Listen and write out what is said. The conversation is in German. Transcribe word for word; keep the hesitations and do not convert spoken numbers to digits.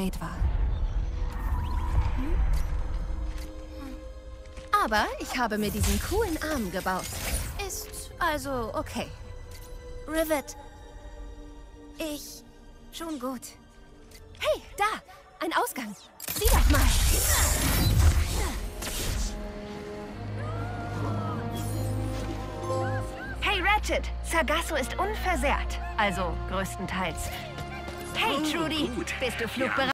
spät war. Aber ich habe mir diesen coolen Arm gebaut. Ist also okay. Rivet. Ich... Schon gut. Hey, da! Ein Ausgang. Sieh doch mal. Hey, Ratchet. Sargasso ist unversehrt. Also, größtenteils. Hey, Trudy. Bist du flugbereit?